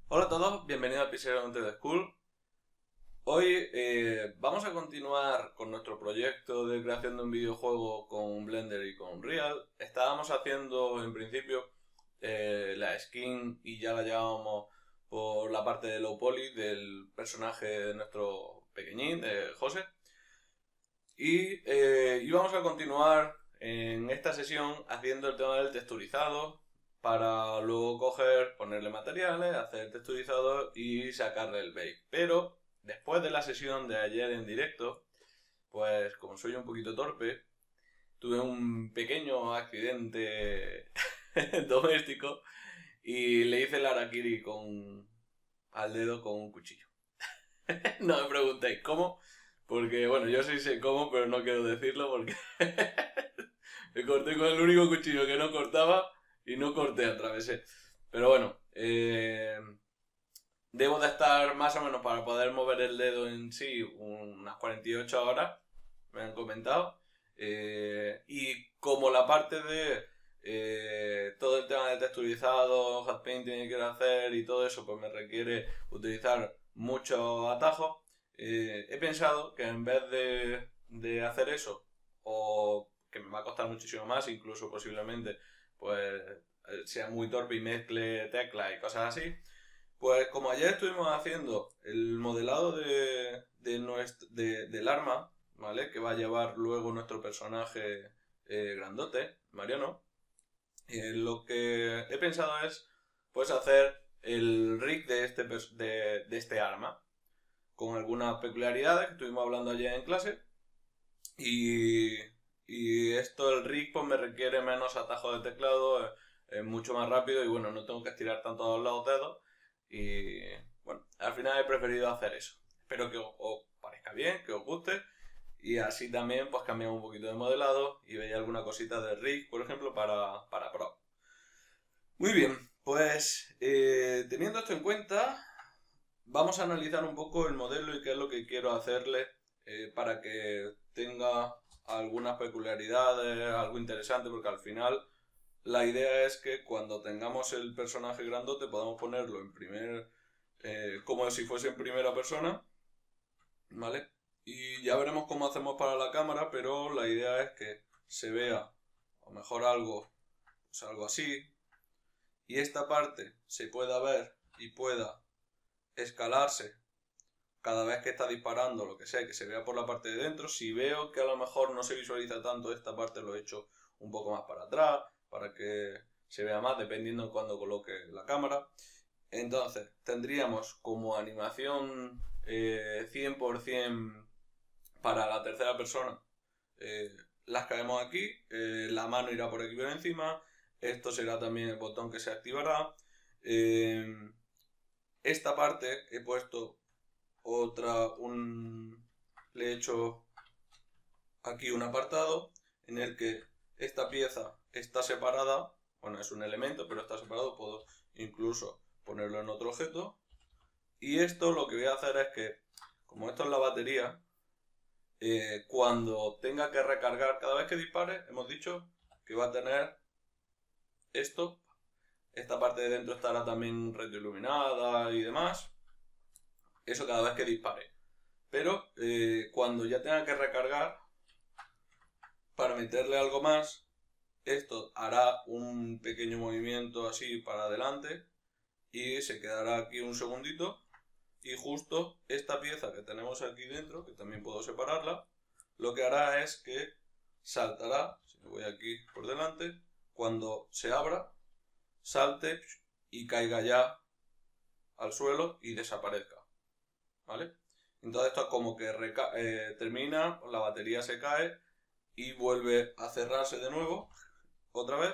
Hola a todos, bienvenidos a Pixel The School. Hoy vamos a continuar con nuestro proyecto de creación de un videojuego con Blender y con Unreal. Estábamos haciendo en principio la skin y ya la llevábamos por la parte de low poly del personaje de nuestro pequeñín, de José. Y íbamos a continuar en esta sesión haciendo el tema del texturizado para luego coger, ponerle materiales, hacer el texturizado y sacarle el bake. Pero después de la sesión de ayer en directo, pues como soy un poquito torpe, tuve un pequeño accidente doméstico y le hice el harakiri al dedo con un cuchillo. No me preguntéis cómo, porque bueno, yo sí sé cómo, pero no quiero decirlo porque me corté con el único cuchillo que no cortaba y no corté, atravesé. Pero bueno, debo de estar más o menos para poder mover el dedo en sí unas 48 horas, me han comentado. Y como la parte de todo el tema de texturizado, hot painting que quiero hacer y todo eso, pues me requiere utilizar muchos atajos. He pensado que en vez de hacer eso, o que me va a costar muchísimo más, incluso posiblemente, pues sea muy torpe y mezcle teclas y cosas así, pues como ayer estuvimos haciendo el modelado del arma, ¿vale? Que va a llevar luego nuestro personaje grandote, Mariano. Lo que he pensado es, pues, hacer el rig de este arma, con algunas peculiaridades que estuvimos hablando ayer en clase. Y, y esto, el rig, pues me requiere menos atajos de teclado, es mucho más rápido y bueno, no tengo que estirar tanto a los dedos. Y bueno, al final he preferido hacer eso. Espero que os parezca bien, que os guste. Y así también pues cambiamos un poquito de modelado y veis alguna cosita de rig, por ejemplo, para Pro. Muy bien, pues teniendo esto en cuenta, vamos a analizar un poco el modelo y qué es lo que quiero hacerle para que tenga algunas peculiaridades, algo interesante, porque al final la idea es que cuando tengamos el personaje grandote podamos ponerlo como si fuese en primera persona, ¿vale? Y ya veremos cómo hacemos para la cámara, pero la idea es que se vea a lo mejor algo así, y esta parte se pueda ver y pueda escalarse cada vez que está disparando, lo que sea, que se vea por la parte de dentro. Si veo que a lo mejor no se visualiza tanto esta parte, lo he hecho un poco más para atrás, para que se vea más, dependiendo de cuando coloque la cámara. Entonces, tendríamos como animación 100% para la tercera persona. Las caemos aquí, la mano irá por aquí por encima, esto será también el botón que se activará. Eh, esta parte he puesto le he hecho aquí un apartado en el que esta pieza está separada, bueno, es un elemento, pero está separado, puedo incluso ponerlo en otro objeto. Y esto lo que voy a hacer es que, como esto es la batería, cuando tenga que recargar, cada vez que dispare, hemos dicho que va a tener esto. Esta parte de dentro estará también retroiluminada y demás. Eso cada vez que dispare. Pero cuando ya tenga que recargar, para meterle algo más, esto hará un pequeño movimiento así para adelante y se quedará aquí un segundito. Y justo esta pieza que tenemos aquí dentro, que también puedo separarla, lo que hará es que saltará, si me voy aquí por delante, cuando se abra, salte y caiga ya al suelo y desaparezca, ¿vale? Entonces esto es como que termina, la batería se cae y vuelve a cerrarse de nuevo, otra vez,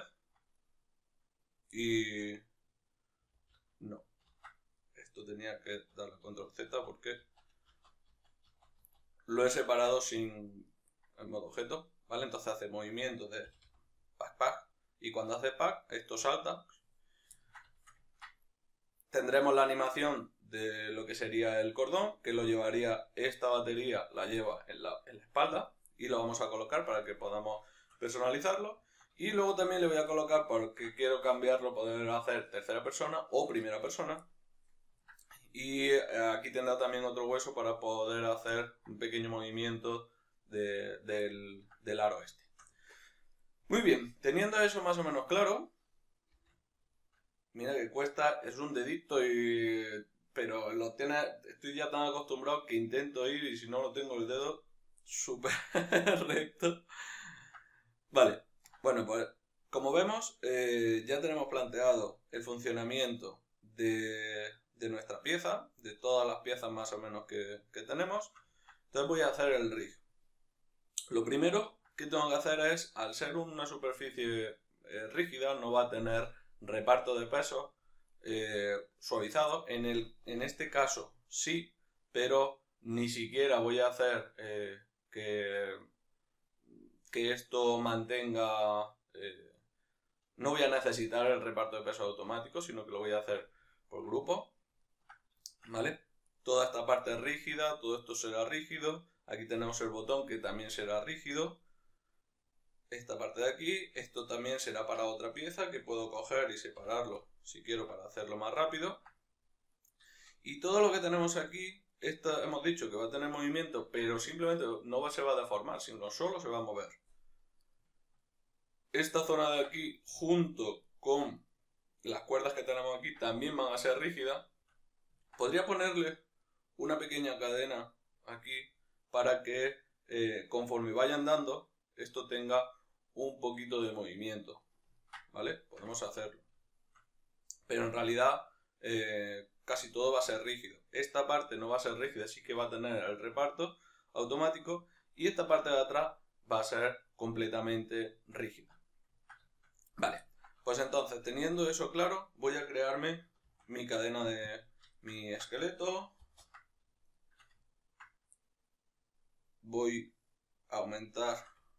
y no, esto tenía que darle control Z porque lo he separado sin el modo objeto, ¿vale? Entonces hace movimiento de pack pack y cuando hace pack esto salta. Tendremos la animación de lo que sería el cordón, que lo llevaría esta batería, la lleva en la espalda y lo vamos a colocar para que podamos personalizarlo. Y luego también le voy a colocar, porque quiero cambiarlo, poder hacer tercera persona o primera persona, Y aquí tendrá también otro hueso para poder hacer un pequeño movimiento del aro este. Muy bien, teniendo eso más o menos claro, mira que cuesta, es un dedito pero estoy ya tan acostumbrado que intento ir y si no lo tengo el dedo súper recto. Vale, bueno, pues como vemos ya tenemos planteado el funcionamiento de nuestra pieza, de todas las piezas más o menos que tenemos. Entonces voy a hacer el rig. Lo primero que tengo que hacer es, al ser una superficie rígida, no va a tener reparto de peso suavizado. En este caso sí, pero ni siquiera voy a hacer que esto mantenga... no voy a necesitar el reparto de peso automático, sino que lo voy a hacer por grupo. ¿Vale? Toda esta parte es rígida, todo esto será rígido. Aquí tenemos el botón que también será rígido. Esta parte de aquí, esto también será para otra pieza que puedo coger y separarlo si quiero para hacerlo más rápido. Y todo lo que tenemos aquí, hemos dicho que va a tener movimiento, pero simplemente no se va a deformar, sino solo se va a mover. Esta zona de aquí, junto con las cuerdas que tenemos aquí, también van a ser rígidas. Podría ponerle una pequeña cadena aquí para que conforme vaya andando esto tenga un poquito de movimiento, ¿vale? Podemos hacerlo. Pero en realidad casi todo va a ser rígido. Esta parte no va a ser rígida, sí que va a tener el reparto automático y esta parte de atrás va a ser completamente rígida. Vale, pues entonces teniendo eso claro voy a crearme mi cadena de mi esqueleto. Voy a aumentar.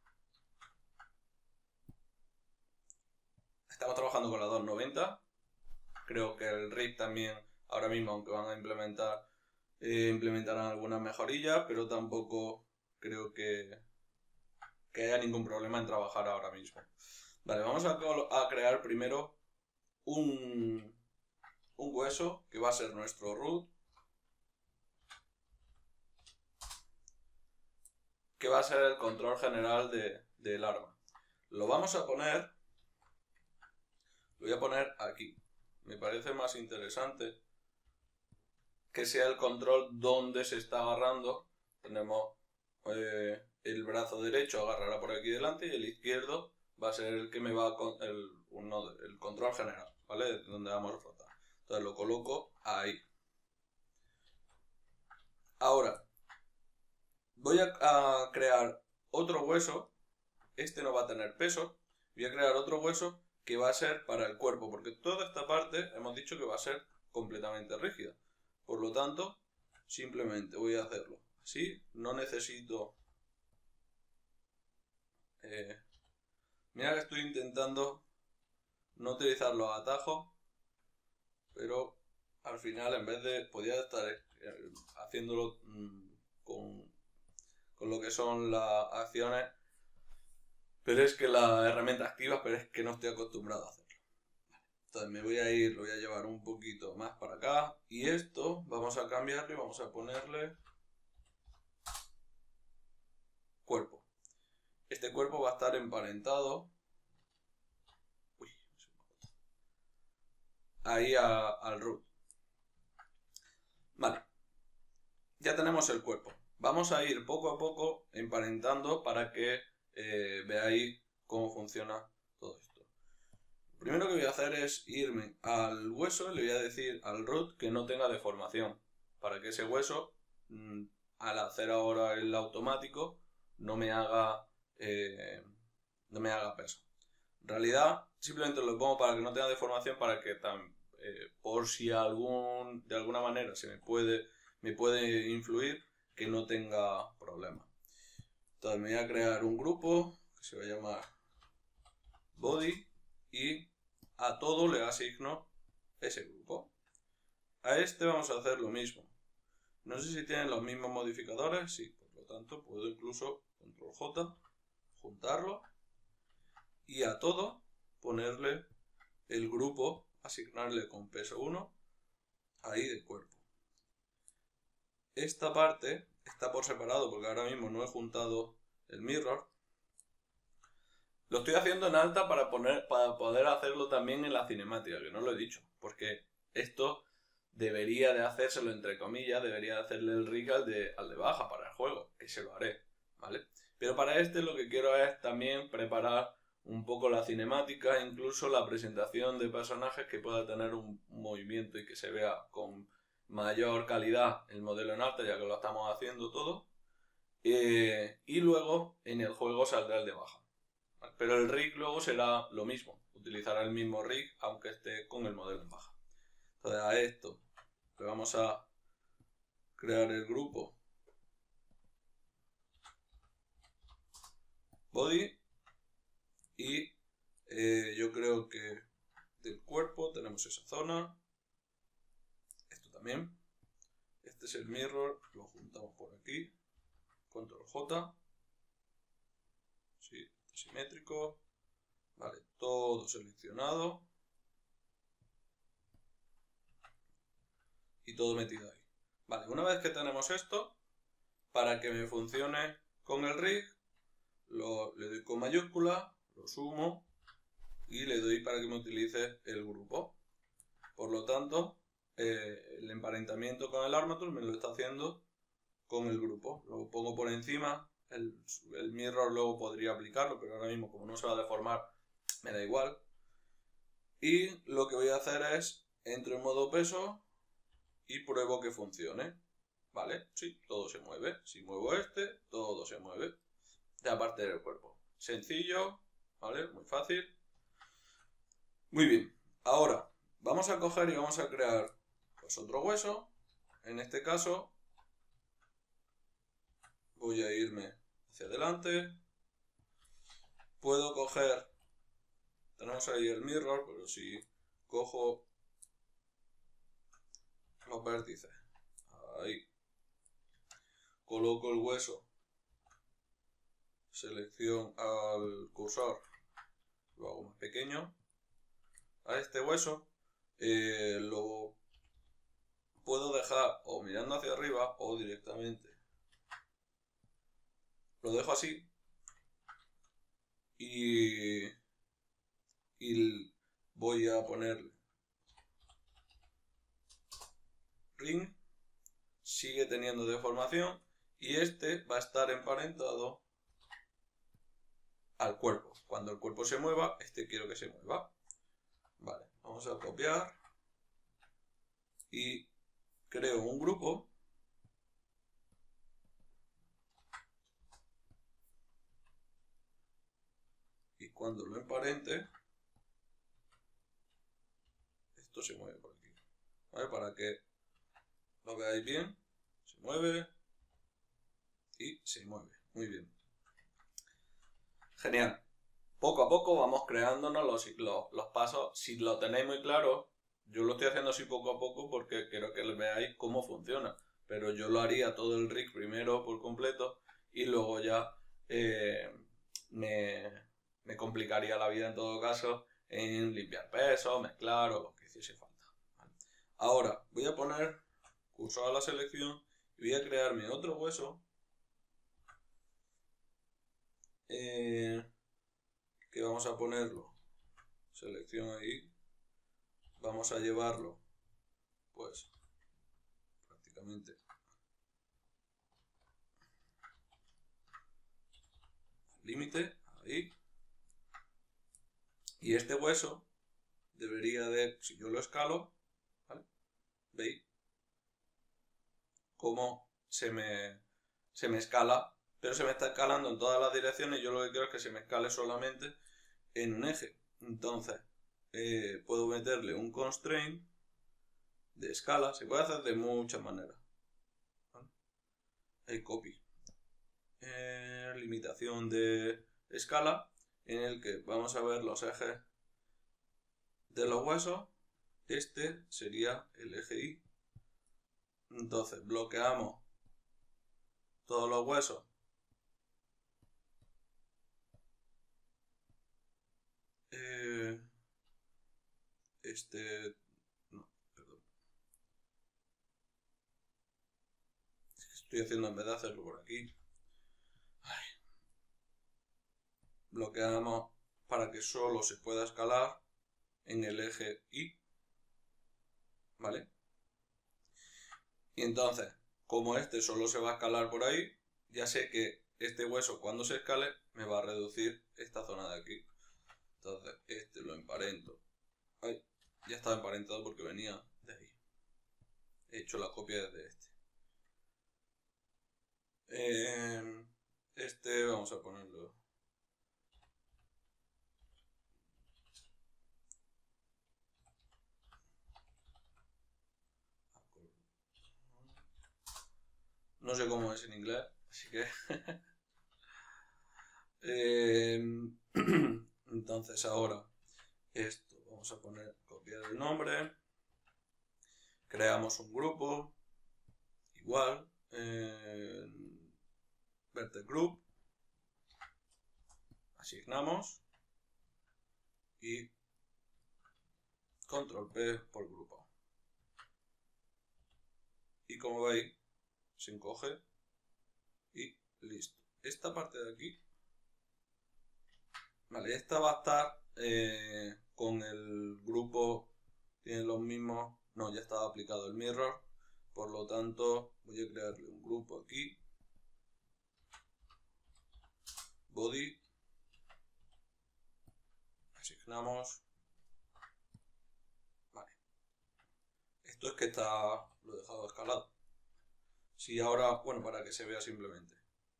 Estamos trabajando con la 290. Creo que el rig también, ahora mismo, aunque van a implementarán algunas mejorillas, pero tampoco creo que haya ningún problema en trabajar ahora mismo. Vale, vamos a crear primero un hueso que va a ser nuestro root, que va a ser el control general del arma. Lo voy a poner aquí. Me parece más interesante que sea el control donde se está agarrando. Tenemos el brazo derecho agarrará por aquí delante y el izquierdo va a ser el que me va con el control general, ¿vale? Donde vamos a frotar. Entonces lo coloco ahí. Ahora voy a crear otro hueso. Este no va a tener peso. Voy a crear otro hueso que va a ser para el cuerpo, porque toda esta parte hemos dicho que va a ser completamente rígida. Por lo tanto, simplemente voy a hacerlo así. No necesito... mira que estoy intentando no utilizar los atajos, pero al final en vez de... podía estar haciéndolo con lo que son las acciones, pero es que las herramientas activas, pero es que no estoy acostumbrado a hacerlo. Entonces me voy a ir, lo voy a llevar un poquito más para acá. Y esto vamos a cambiarlo y vamos a ponerle cuerpo. Este cuerpo va a estar emparentado ahí al root. Vale. Ya tenemos el cuerpo. Vamos a ir poco a poco emparentando para que veáis cómo funciona todo esto. Lo primero que voy a hacer es irme al hueso y le voy a decir al root que no tenga deformación, para que ese hueso, al hacer ahora el automático, no me haga peso. En realidad, simplemente lo pongo para que no tenga deformación, para que por si de alguna manera me puede influir, que no tenga problema. Entonces me voy a crear un grupo que se va a llamar body y a todo le asigno ese grupo. A este vamos a hacer lo mismo. No sé si tienen los mismos modificadores, sí, por lo tanto puedo incluso control J, juntarlo y a todo ponerle el grupo, asignarle con peso 1 ahí de cuerpo. esta parte está por separado porque ahora mismo no he juntado el mirror. Lo estoy haciendo en alta para poder hacerlo también en la cinemática, que no lo he dicho, porque esto debería de hacérselo entre comillas, debería de hacerle el rig al de baja para el juego, que se lo haré, ¿vale? Pero para este lo que quiero es también preparar un poco la cinemática, incluso la presentación de personajes que pueda tener un movimiento y que se vea con mayor calidad el modelo en alta, ya que lo estamos haciendo todo. Y luego en el juego saldrá el de baja. Pero el rig luego será lo mismo, utilizará el mismo rig aunque esté con el modelo en baja. Entonces a esto le vamos a crear el grupo body y yo creo que del cuerpo tenemos esa zona, esto también, este es el mirror, lo juntamos por aquí, control J, sí, simétrico, vale, todo seleccionado y todo metido ahí. Vale, una vez que tenemos esto, para que me funcione con el rig, le doy con mayúscula, lo sumo y le doy para que me utilice el grupo. Por lo tanto, el emparentamiento con el Armature me lo está haciendo con el grupo. Lo pongo por encima, el mirror luego podría aplicarlo, pero ahora mismo como no se va a deformar, me da igual. Y lo que voy a hacer es, entro en modo peso y pruebo que funcione. ¿Vale? Sí, todo se mueve. Si muevo este, todo se mueve. Ya parte del cuerpo. Sencillo, ¿vale? Muy fácil. Muy bien. Ahora, vamos a coger y vamos a crear pues otro hueso. En este caso, voy a irme hacia adelante. Puedo coger, tenemos ahí el mirror, pero si cojo los vértices, ahí, coloco el hueso, selección al cursor, lo hago más pequeño. A este hueso lo puedo dejar o mirando hacia arriba o directamente. Lo dejo así y voy a ponerle ring, sigue teniendo deformación y este va a estar emparentado al cuerpo. Cuando el cuerpo se mueva, este quiero que se mueva. Vale, vamos a copiar y creo un grupo. Y cuando lo emparente, esto se mueve por aquí. ¿Vale? Para que lo veáis bien, se mueve y se mueve. Muy bien. Genial. Poco a poco vamos creándonos los pasos. Si lo tenéis muy claro, yo lo estoy haciendo así poco a poco porque quiero que veáis cómo funciona. Pero yo lo haría todo el rig primero por completo y luego ya me complicaría la vida en todo caso en limpiar peso, mezclar o lo que hiciese falta. ¿Vale? Ahora voy a poner cursor a la selección y voy a crearme otro hueso que vamos a ponerlo, selección ahí, vamos a llevarlo pues prácticamente al límite, ahí, y este hueso debería de, si yo lo escalo, ¿vale? ¿Veis? Cómo se me escala, pero se me está escalando en todas las direcciones y yo lo que quiero es que se me escale solamente en un eje. Entonces, puedo meterle un constraint de escala, se puede hacer de muchas maneras. ¿Vale? El copy. Limitación de escala, en el que vamos a ver los ejes de los huesos. Este sería el eje Y. Entonces, bloqueamos todos los huesos. No, perdón. estoy haciendo en vez de hacerlo por aquí. Bloqueamos para que solo se pueda escalar en el eje Y. ¿Vale? Y entonces, como este solo se va a escalar por ahí, ya sé que este hueso cuando se escale me va a reducir esta zona de aquí. Entonces, este lo emparento. Ay, ya estaba emparentado porque venía de ahí. He hecho la copia desde este. Este vamos a ponerlo. No sé cómo es en inglés, así que... entonces ahora esto, vamos a poner copiar el nombre. Creamos un grupo. Igual. Vertex Group. Asignamos. Y Control P por grupo. Y como veis, se encoge y listo. Esta parte de aquí, vale, esta va a estar con el grupo, tiene los mismos, no, ya estaba aplicado el mirror, por lo tanto voy a crearle un grupo aquí, body, asignamos, vale, esto es que lo he dejado escalado. Si ahora, bueno, para que se vea simplemente.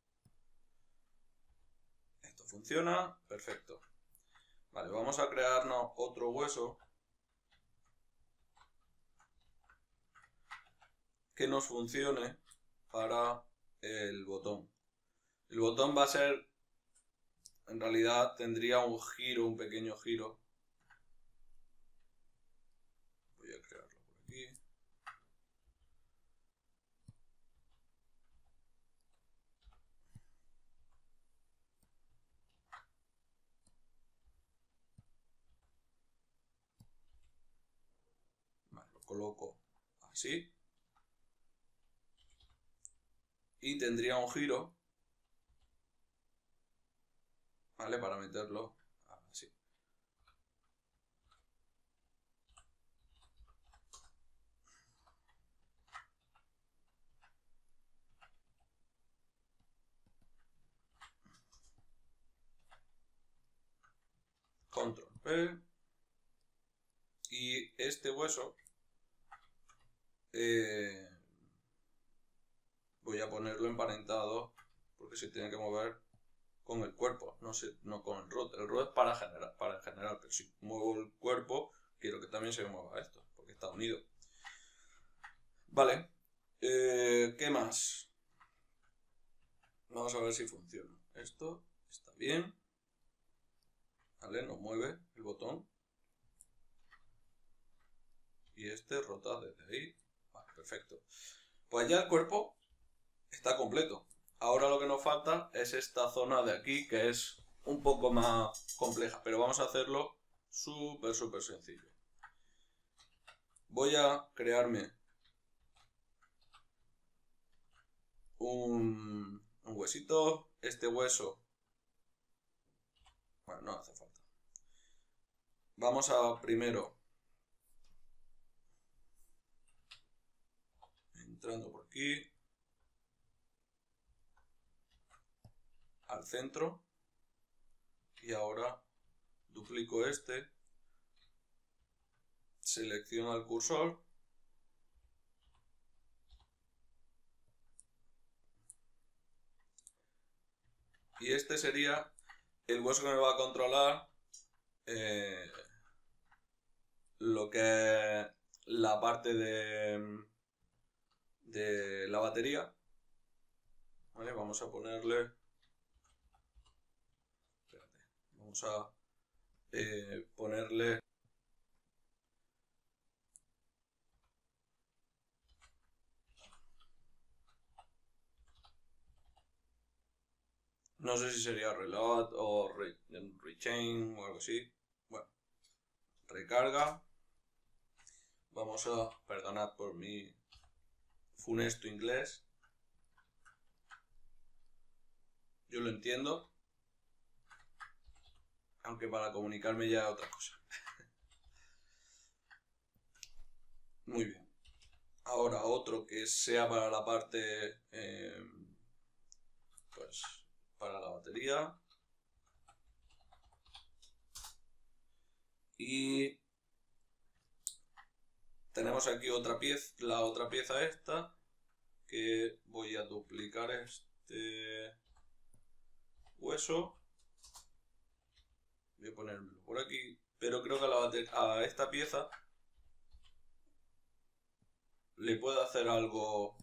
Esto funciona, perfecto. Vale, vamos a crearnos otro hueso que nos funcione para el botón. El botón va a ser, en realidad tendría un giro, un pequeño giro. Voy a crearlo por aquí. Vale, lo coloco así. Y tendría un giro, ¿vale? Para meterlo así. Control P. Y este hueso voy a ponerlo emparentado porque se tiene que mover con el cuerpo, no con el root. El root es para generar, pero si muevo el cuerpo, quiero que también se mueva esto, porque está unido. Vale, ¿qué más? Vamos a ver si funciona. Esto está bien. Vale, nos mueve el botón. Y este rota desde ahí. Vale, perfecto. Pues ya el cuerpo está completo. Ahora lo que nos falta es esta zona de aquí, que es un poco más compleja, pero vamos a hacerlo súper sencillo. Voy a crearme un huesito. Este hueso, bueno, no hace falta. Vamos a primero, entrando por aquí, al centro, y ahora duplico este, selecciono el cursor, y este sería el hueso que me va a controlar lo que es la parte de la batería. ¿Vale? Vamos a ponerle, espérate, vamos a ponerle no sé si sería reload o rechain o algo así. Bueno, recarga. Vamos a, perdonad por mi funesto inglés. yo lo entiendo, aunque para comunicarme ya es otra cosa. Muy bien. Ahora otro que sea para la parte, pues, para la batería. Y tenemos aquí otra pieza, la otra pieza esta, que voy a duplicar este hueso. Voy a ponérmelo por aquí, pero creo que a esta pieza le puedo hacer algo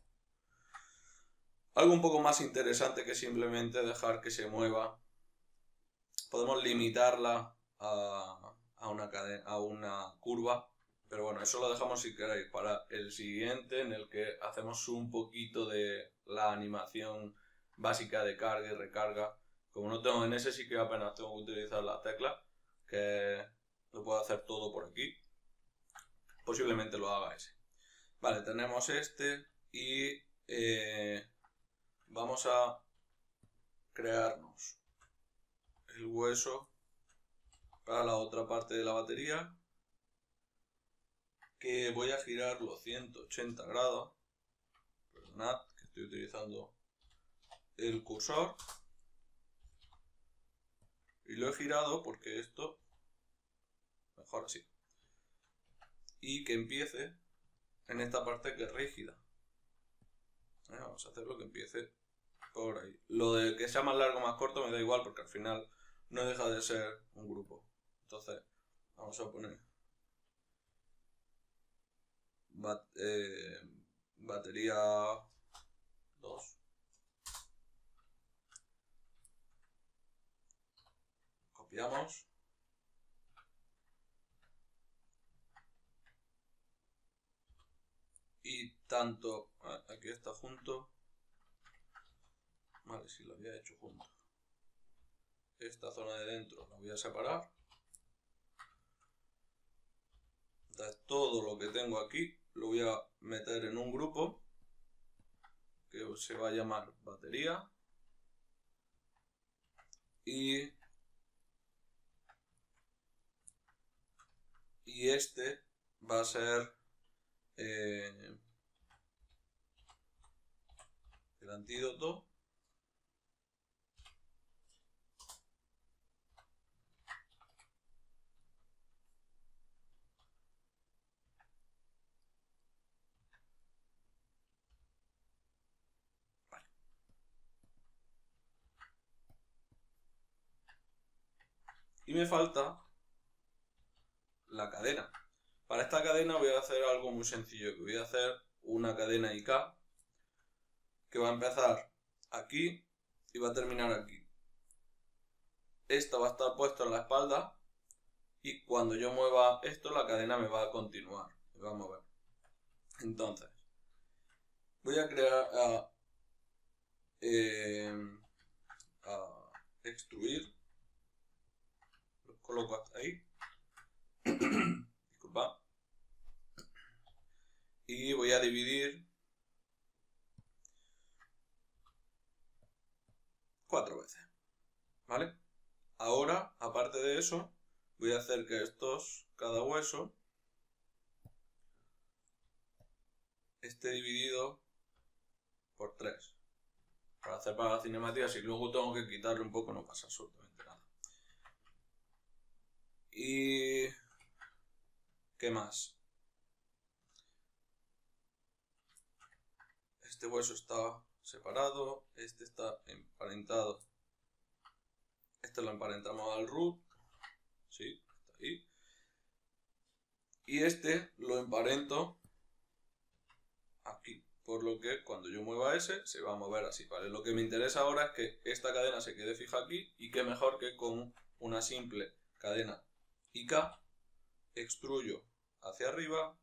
un poco más interesante que simplemente dejar que se mueva. Podemos limitarla a una curva, pero bueno, eso lo dejamos si queréis para el siguiente, en el que hacemos un poquito de la animación básica de carga y recarga. Como no tengo en ese, sí que apenas tengo que utilizar la tecla, que lo puedo hacer todo por aquí. Posiblemente lo haga ese. Vale, tenemos este y vamos a crearnos el hueso para la otra parte de la batería, que voy a girarlo 180 grados. Perdonad que estoy utilizando el cursor y lo he girado porque esto mejor así, y que empiece en esta parte que es rígida. Vamos a hacerlo que empiece por ahí. Lo de que sea más largo o más corto me da igual, porque al final no deja de ser un grupo. Entonces vamos a poner batería 2. Copiamos. Y tanto, aquí está junto. Vale, si lo había hecho junto. Esta zona de dentro la voy a separar. Entonces todo lo que tengo aquí lo voy a meter en un grupo que se va a llamar batería. Y este va a ser el antídoto. Vale. Y me falta la cadena. Para esta cadena voy a hacer algo muy sencillo, que voy a hacer una cadena IK que va a empezar aquí y va a terminar aquí. Esta va a estar puesta en la espalda y cuando yo mueva esto, la cadena me va a continuar, me va a mover. Entonces, voy a crear a extruir, lo coloco hasta ahí. Disculpa. Y voy a dividir 4 veces, ¿vale? Ahora, aparte de eso, voy a hacer que cada hueso esté dividido por 3. Para hacer para la cinemática, si luego tengo que quitarle un poco, no pasa absolutamente nada. Y... ¿qué más? Este hueso está separado, este está emparentado. Este lo emparentamos al root, sí, está ahí. Y este lo emparento aquí, por lo que cuando yo mueva ese se va a mover así, ¿vale? Lo que me interesa ahora es que esta cadena se quede fija aquí, y que mejor que con una simple cadena IK extruyo hacia arriba,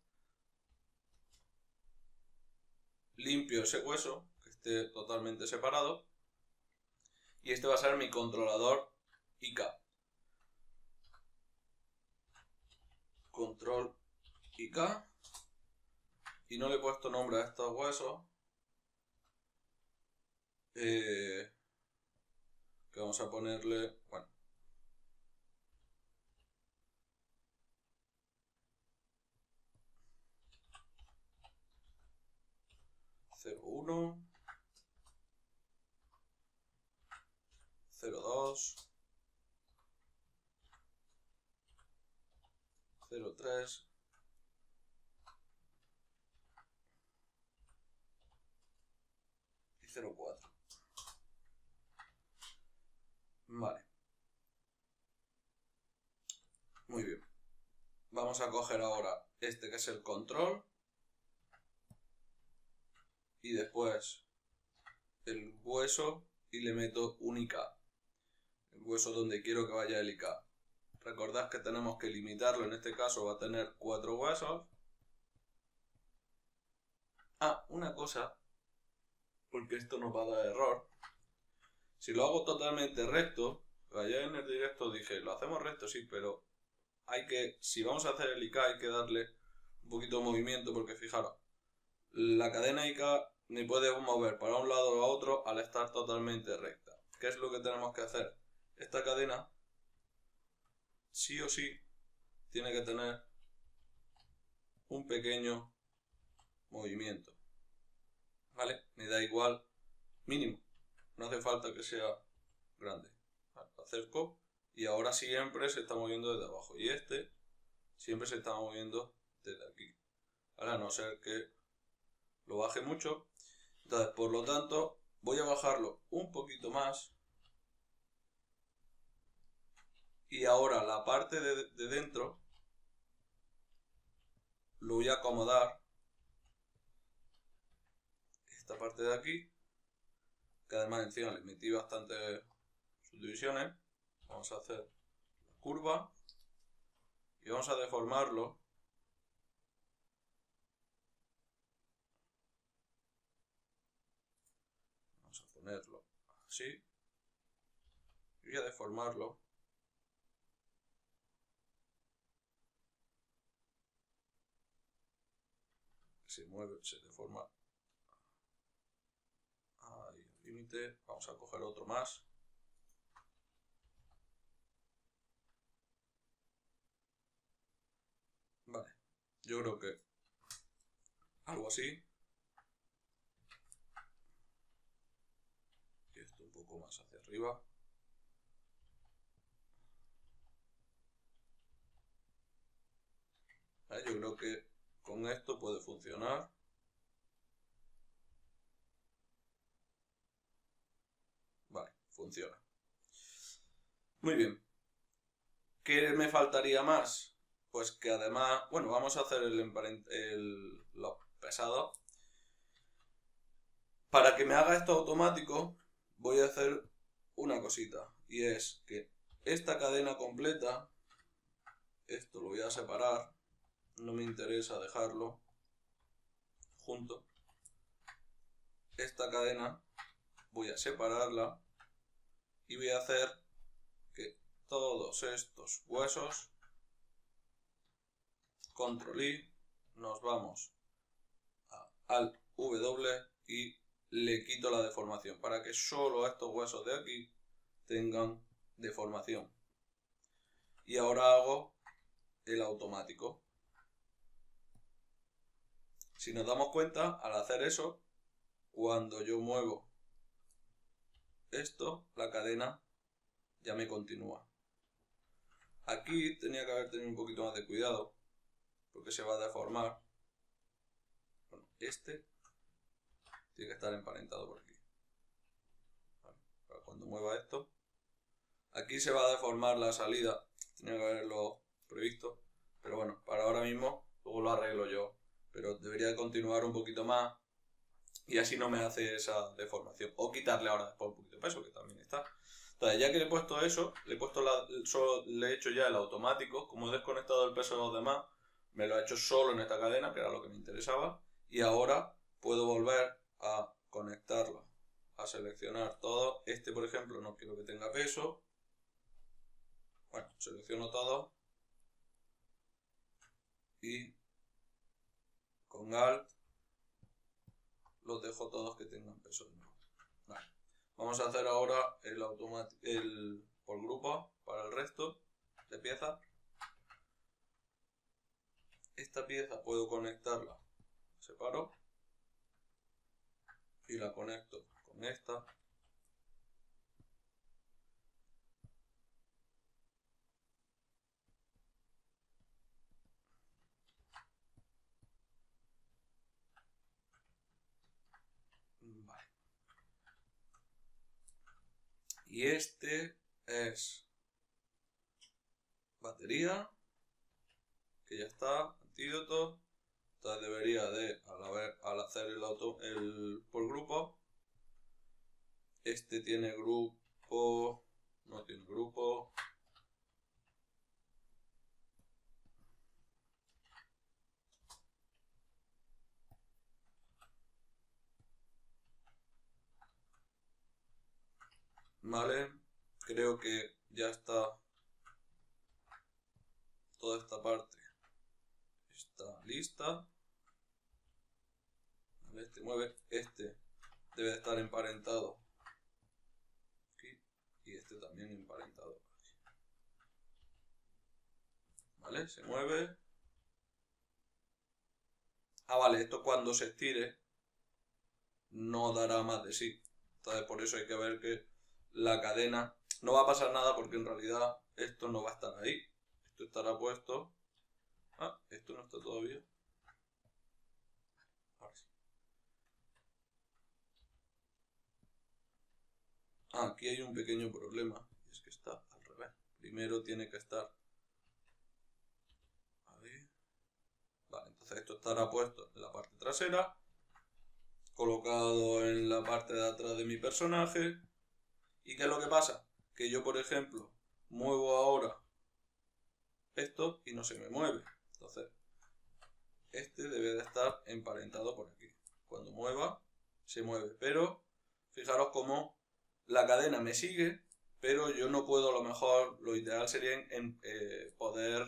limpio ese hueso que esté totalmente separado, y este va a ser mi controlador IK. Control IK. Y no le he puesto nombre a estos huesos. que vamos a ponerle, bueno, cero uno, 0,2, 0,3, y 0,4. Vale. Muy bien. Vamos a coger ahora este que es el control. Y después el hueso y le meto un IK. El hueso donde quiero que vaya el IK. Recordad que tenemos que limitarlo, en este caso va a tener 4 huesos. Ah, una cosa, porque esto nos va a dar error. Si lo hago totalmente recto, ayer en el directo dije, lo hacemos recto, sí, pero hay que, si vamos a hacer el IK hay que darle un poquito de movimiento, porque fijaros, la cadena IK ni puede mover para un lado o a otro al estar totalmente recta. ¿Qué es lo que tenemos que hacer? Esta cadena, sí o sí, tiene que tener un pequeño movimiento. ¿Vale? Me da igual, mínimo. No hace falta que sea grande. Vale, lo acerco y ahora siempre se está moviendo desde abajo. Y este siempre se está moviendo desde aquí. Ahora, a no ser que lo baje mucho. Entonces, por lo tanto, voy a bajarlo un poquito más. Y ahora la parte de dentro lo voy a acomodar. Esta parte de aquí, que además encima le metí bastantes subdivisiones. Vamos a hacer la curva y vamos a deformarlo. Vamos a ponerlo así y voy a deformarlo. Se mueve, se deforma ahí al límite. Vamos a coger otro más. Vale, yo creo que algo así. Y esto un poco más hacia arriba. Vale, yo creo que con esto puede funcionar. Vale, funciona. Muy bien. ¿Qué me faltaría más? Pues que además, bueno, vamos a hacer los pesados. Para que me haga esto automático, voy a hacer una cosita. Y es que esta cadena completa, esto lo voy a separar. No me interesa dejarlo junto. Esta cadena voy a separarla y voy a hacer que todos estos huesos, control I, nos vamos al W y le quito la deformación para que solo estos huesos de aquí tengan deformación. Y ahora hago el automático. Si nos damos cuenta, al hacer eso, cuando yo muevo esto, la cadena ya me continúa. Aquí tenía que haber tenido un poquito más de cuidado, porque se va a deformar. Bueno, este tiene que estar emparentado por aquí. Vale, para cuando mueva esto, aquí se va a deformar la salida. Tenía que haberlo previsto, pero bueno, para ahora mismo, luego lo arreglo yo. Pero debería continuar un poquito más y así no me hace esa deformación. O quitarle ahora después un poquito de peso, que también está. Entonces, ya que le he puesto eso, solo le he hecho ya el automático. Como he desconectado el peso de los demás, me lo he hecho solo en esta cadena, que era lo que me interesaba. Y ahora puedo volver a conectarlo, a seleccionar todo. Este, por ejemplo, no quiero que tenga peso. Bueno, selecciono todo. Y con Alt los dejo todos que tengan peso de nuevo. Vale. Vamos a hacer ahora el por grupo para el resto de piezas. Esta pieza puedo conectarla, separo y la conecto con esta. Vale. Y este es batería, que ya está, antídoto. Entonces debería de, al hacer el por grupo, este tiene grupo, no tiene grupo. Vale, creo que ya está toda esta parte. Está lista. Este mueve, este debe de estar emparentado aquí y este también emparentado aquí. Vale, se mueve. Ah, vale, esto cuando se estire no dará más de sí. Entonces por eso hay que ver que la cadena no va a pasar nada porque en realidad esto no va a estar ahí. Esto estará puesto. Ah, esto no está todavía. Ahora sí. Ah, aquí hay un pequeño problema. Y es que está al revés. Primero tiene que estar ahí. Vale, entonces esto estará puesto en la parte trasera. Colocado en la parte de atrás de mi personaje. ¿Y qué es lo que pasa? Que yo, por ejemplo, muevo ahora esto y no se me mueve. Entonces, este debe de estar emparentado por aquí. Cuando mueva, se mueve. Pero, fijaros cómo la cadena me sigue, pero yo no puedo, a lo mejor, lo ideal sería poder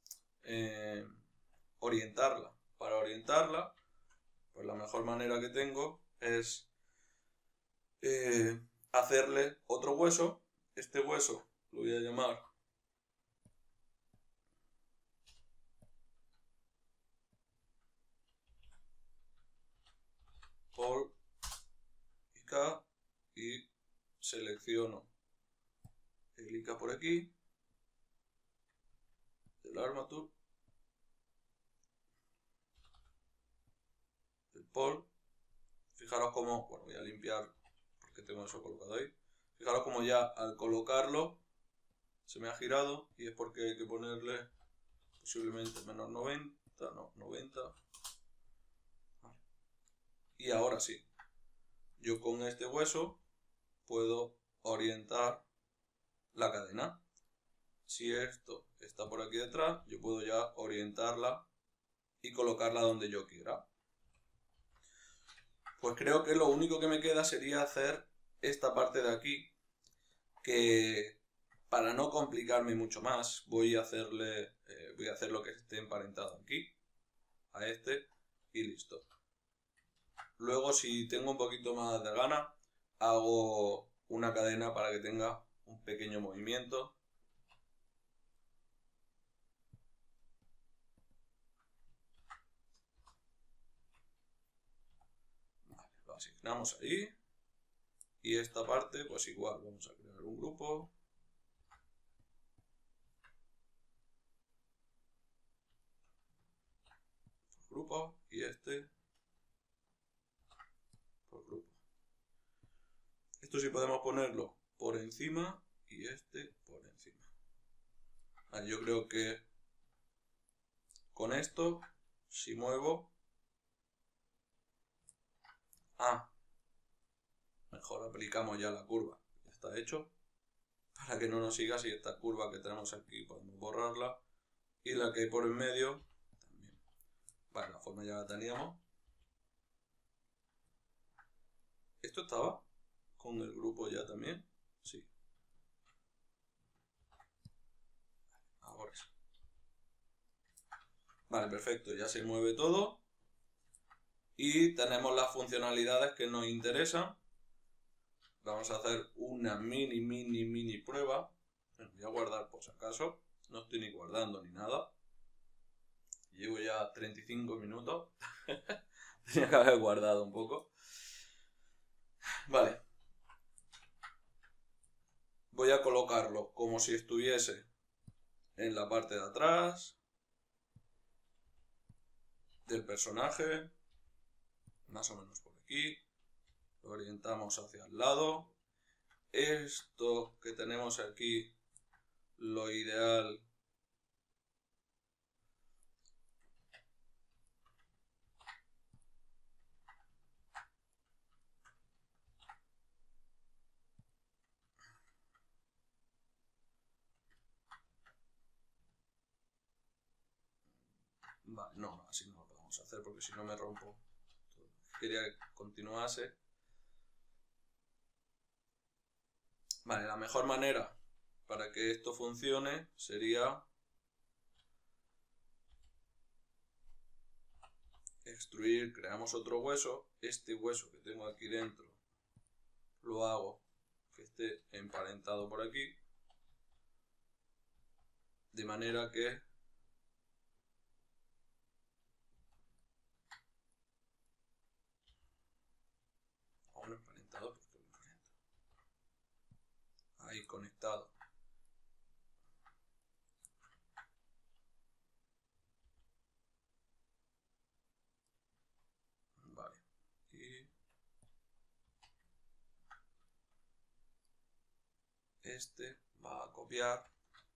orientarla. Para orientarla, pues la mejor manera que tengo es hacerle otro hueso. Este hueso lo voy a llamar All IK y selecciono el IK por aquí, el Armature, el Pol. Fijaros cómo, bueno, voy a limpiar porque tengo eso colocado ahí. Fijaros cómo ya al colocarlo se me ha girado y es porque hay que ponerle posiblemente menos 90, no, 90. Vale. Y ahora sí, yo con este hueso puedo orientar la cadena. Si esto está por aquí detrás, yo puedo ya orientarla y colocarla donde yo quiera. Pues creo que lo único que me queda sería hacer esta parte de aquí, que para no complicarme mucho más, voy a hacer lo que esté emparentado aquí, a este, y listo. Luego, si tengo un poquito más de gana, hago una cadena para que tenga un pequeño movimiento. Vale, lo asignamos ahí. Y esta parte, pues igual, vamos a crear un grupo. Grupo y este por grupo. Esto sí podemos ponerlo por encima y este por encima. Vale, yo creo que con esto, si muevo... Ah, mejor aplicamos ya la curva. Ya está hecho. Para que no nos siga, si esta curva que tenemos aquí podemos borrarla. Y la que hay por en medio también. Vale, la forma ya la teníamos. ¿Esto estaba con el grupo ya también? Sí. Ahora sí. Vale, perfecto. Ya se mueve todo. Y tenemos las funcionalidades que nos interesan. vamos a hacer una mini prueba. Voy a guardar por si acaso. No estoy ni guardando ni nada. Llevo ya 35 minutos. Tenía que haber guardado un poco. Vale. Voy a colocarlo como si estuviese en la parte de atrás del personaje. Más o menos por aquí. Lo orientamos hacia el lado. Esto que tenemos aquí, lo ideal vale, no, así no lo podemos hacer porque si no me rompo. Quería que continuase. Vale, la mejor manera para que esto funcione sería extruir, creamos otro hueso. Este hueso que tengo aquí dentro lo hago que esté emparentado por aquí, de manera que aún emparentado, porque lo emparento ahí conectado. Vale, y este va a copiar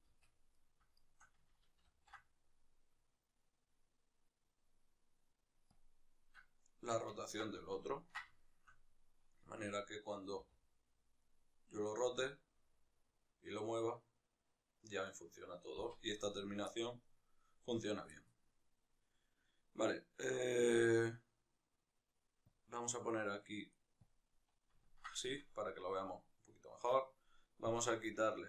la rotación del otro, de manera que cuando yo lo rote y lo mueva ya me funciona todo y esta terminación funciona bien. Vale, vamos a poner aquí así para que lo veamos un poquito mejor. Vamos a quitarle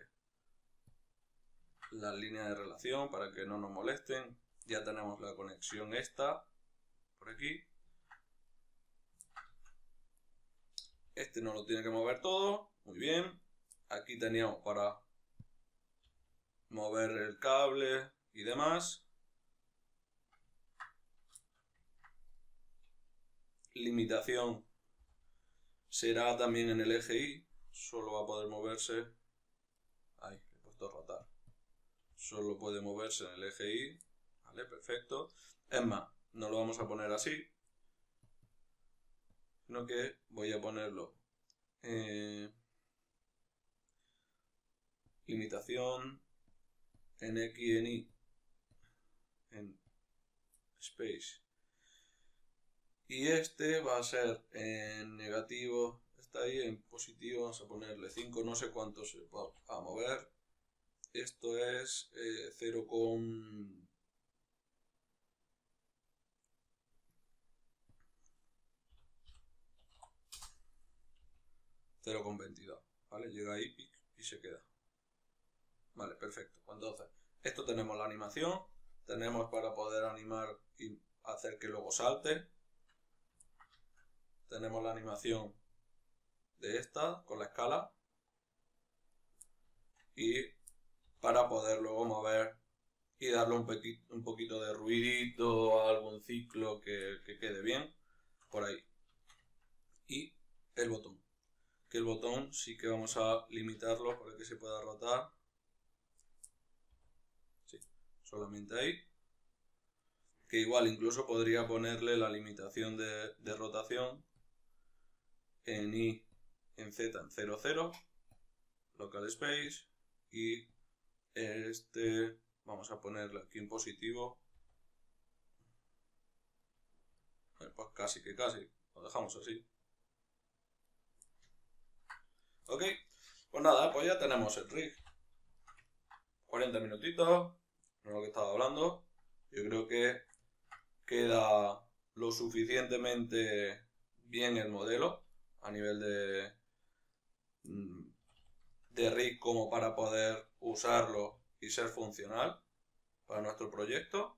las líneas de relación para que no nos molesten. Ya tenemos la conexión esta por aquí. Este no lo tiene que mover todo, muy bien. Aquí teníamos para mover el cable y demás. Limitación será también en el eje Y, solo va a poder moverse, ahí, le he puesto rotar, solo puede moverse en el eje Y, vale, perfecto. Es más, no lo vamos a poner así, sino que voy a ponerlo limitación en X y en Y en space, y este va a ser en negativo, está ahí, en positivo vamos a ponerle 5, no sé cuánto se va a mover. Esto es 0,22, ¿vale? Llega ahí y se queda. Vale, perfecto. Entonces, esto tenemos la animación, tenemos para poder animar y hacer que luego salte. Tenemos la animación de esta con la escala y para poder luego mover y darle un poquito de ruidito a algún ciclo que quede bien por ahí. Y el botón, que el botón sí que vamos a limitarlo para que se pueda rotar. Sí, solamente ahí. Que igual incluso podría ponerle la limitación de rotación en Y, en Z en 0,0, local space, y este vamos a ponerle aquí en positivo. Pues casi, lo dejamos así. Ok, pues nada, pues ya tenemos el rig. 40 minutitos, no es lo que estaba hablando. Yo creo que queda lo suficientemente bien el modelo a nivel de rig como para poder usarlo y ser funcional para nuestro proyecto.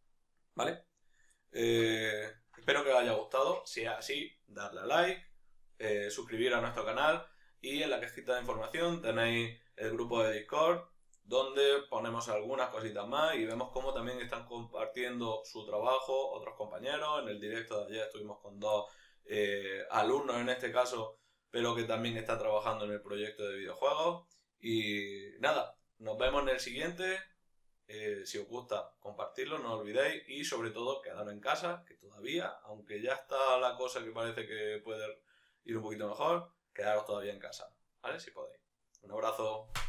¿Vale? Espero que os haya gustado. Si es así, darle a like. suscribir a nuestro canal y en la cajita de información tenéis el grupo de Discord donde ponemos algunas cositas más y vemos cómo también están compartiendo su trabajo otros compañeros. En el directo de ayer estuvimos con dos alumnos en este caso, pero que también están trabajando en el proyecto de videojuegos. Y nada, nos vemos en el siguiente. Si os gusta, compartirlo, no olvidéis. Y sobre todo, quedaros en casa, que todavía, aunque ya está la cosa que parece que puede ir un poquito mejor, quedaros todavía en casa, ¿vale? Si podéis. Un abrazo.